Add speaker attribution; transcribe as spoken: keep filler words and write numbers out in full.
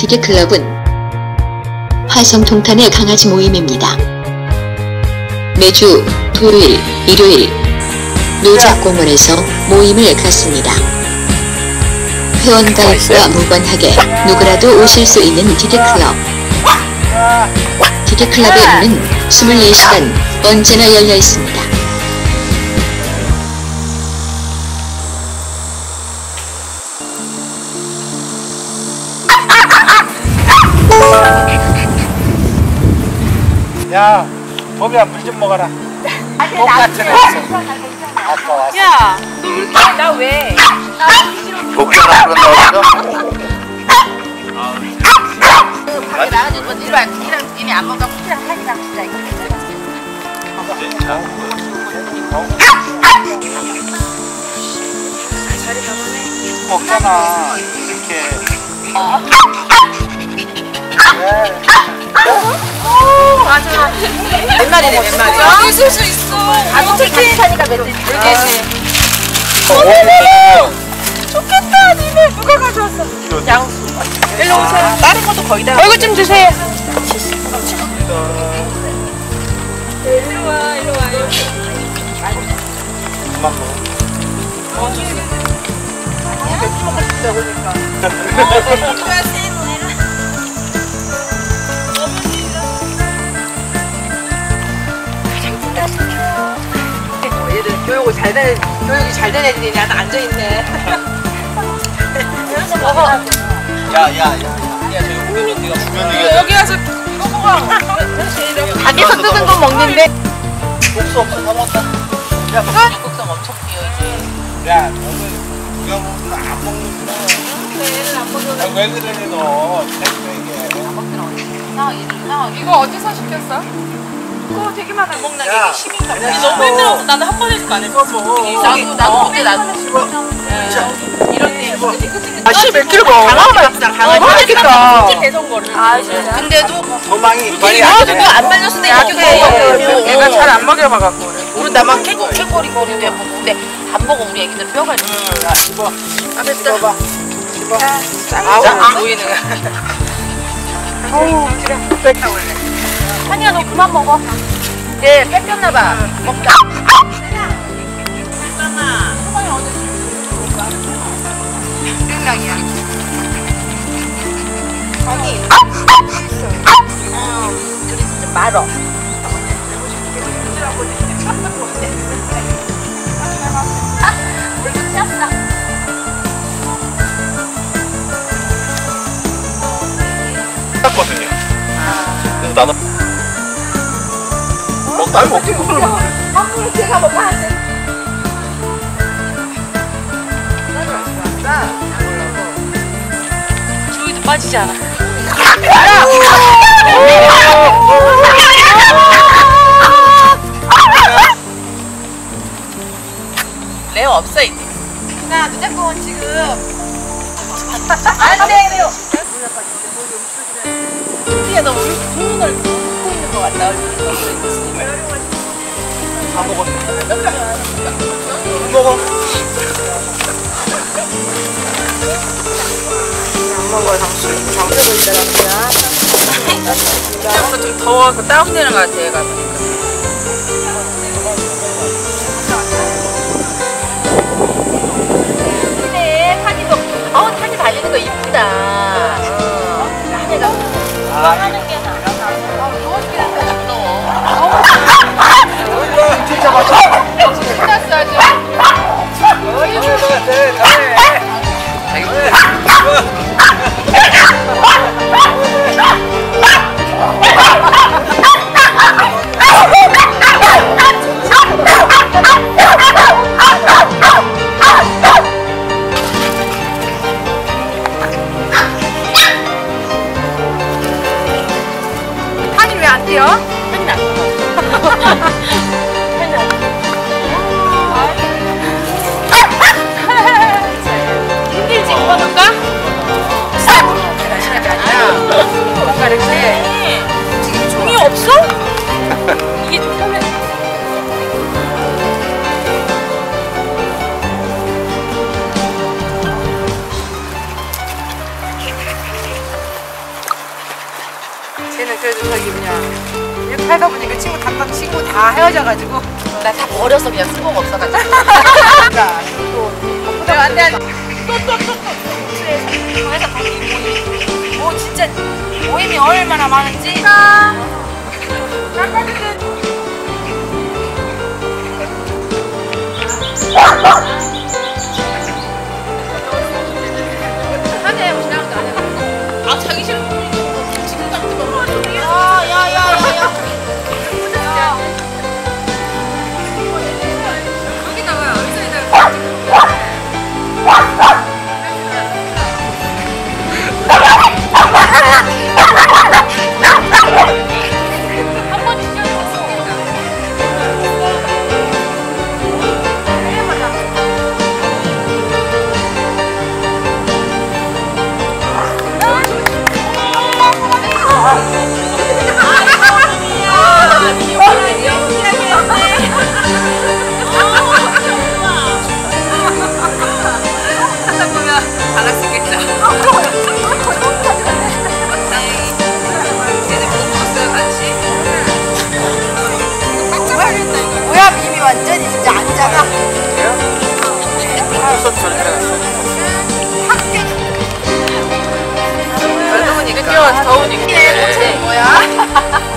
Speaker 1: 디귿클럽은 화성동탄의 강아지 모임입니다. 매주 토요일, 일요일 노작공원에서 모임을 갖습니다. 회원가입과 무관하게 누구라도 오실 수 있는 디귿클럽. 디귿클럽의 문은 이십사 시간 언제나 열려 있습니다.
Speaker 2: 야, 봄이야 물 좀 먹어라. 똑같은 애 있어. 아까 왔어.
Speaker 3: 야, 나 왜?
Speaker 2: 복귀하라 그런다고
Speaker 3: 밖에 나가서 뭐 이리 와. 이랑 니네 안 먹어. 쿠키랑 사기랑 진짜 이거.
Speaker 2: 먹잖아. 이렇게.
Speaker 3: 맞아. 몇 마리네, 몇 마리.
Speaker 4: 여기 있을 수 있어.
Speaker 3: 아, 특히 사니까 몇 마리.
Speaker 4: 모르겠지.
Speaker 3: 좋겠다, 니네. 누가 가져왔어? 양수. 일로 오세요. 다른 것도 거의 다. 얼굴 좀 주세요.
Speaker 4: 일로 와, 일로 와.
Speaker 2: 그만 먹어.
Speaker 3: 어, 주세요. 맥주 먹고 싶다, 그러니까.
Speaker 4: 안녕하세요.
Speaker 3: 얘들 교육을 잘 된, 교육이 잘 된 애들이 나한테 앉아있네. 여기서 먹어.
Speaker 2: 야, 야, 야. 야, 저기 우리 네가 주면 얘기하자.
Speaker 4: 여기 와서
Speaker 3: 이거 먹어. 밖에서 뜯은 거 먹는데.
Speaker 2: 복수 없어, 다 먹었다. 야,
Speaker 3: 국성 엄청 뛰어, 이제.
Speaker 2: 야, 너는 누가 먹는 거 안 먹는구나.
Speaker 3: 얘는 안 먹어.
Speaker 2: 야, 왜 그래, 너. 잘생겨.
Speaker 4: 이거 어디서 시켰어?
Speaker 3: 그거 되게 많아. 먹는 게
Speaker 2: 야,
Speaker 3: 심인가 보다.
Speaker 2: 그냥
Speaker 4: 너무 힘들어서 나는 한 번 해줄 거 안 했어.
Speaker 3: 나도, 나도 그때 나도. 이럴 때. 아, 십일 킬로그 강아지 강아지 맛있겠다. 아, 근데도
Speaker 2: 도망이 많이
Speaker 3: 아,
Speaker 2: 안
Speaker 3: 그거
Speaker 2: 돼.
Speaker 3: 안 말렸을 때 약해.
Speaker 4: 얘가 잘 안 먹여봐갖고 그래.
Speaker 3: 우리 나만 캐고 캐거리거리는데 근데 안 먹어 우리 애기들 뼈가 있어.
Speaker 2: 야, 씹어.
Speaker 3: 아, 됐다.
Speaker 2: 씹어봐. 씹어.
Speaker 3: 아우, 보이는 거야. 아우, 그래. 한이야, 너 그만 먹어. 네, 뺏겼나 봐. 먹자. 생각이야. 아니. 어, 그래 진짜 말어. 물도 튀었어.
Speaker 2: 거든요. 그래서 나는 어, 날 먹게 그걸
Speaker 3: 한국에 제가 뭐 파지?
Speaker 4: 조이도 빠지지 않아.
Speaker 3: 레오 없어 이제. 나 누작공원 지금 안 돼, 레오. 우리가 너무 좋은 걸 보고 있는 것 같다.
Speaker 2: 다 먹었어. 먹어.
Speaker 3: 안 먹어, 당신. 당신 있더라고요.
Speaker 4: 생각보다 좀 더워서 다운되는 것 같아, 얘가.
Speaker 3: 근데 타니도, 어, 타니 달리는 거 이쁘다. 어, 하네가. 하는 게 나. 어, 누워지는 거 무서워.
Speaker 2: 진짜 맛있어.
Speaker 3: 끝났어, 아주.
Speaker 4: 한이 왜 안 뛰어?
Speaker 3: 한이 나. 한이 나. 힘들지? 먹어볼까? 내가 시간이 아니야. 뭔가 이렇게. 지금 종이 없어? 이게 좀 편해.
Speaker 5: 살다 보니까 친구 다 친구 다 헤어져가지고
Speaker 3: 나 다 버려서 그냥 쓸모가 없어가지고.
Speaker 5: 내가 안돼 안돼.
Speaker 3: 그래서 거기 모임. 뭐 진짜 모임이 얼마나 많은지. 아 자기 싫어. 지금 같은 거. 야야야야야. 여기다가 여기다가.
Speaker 5: 완전히 진짜 아니잖아.
Speaker 2: 수업 전에
Speaker 3: 더우니까. 더우니까.
Speaker 5: 뭐야?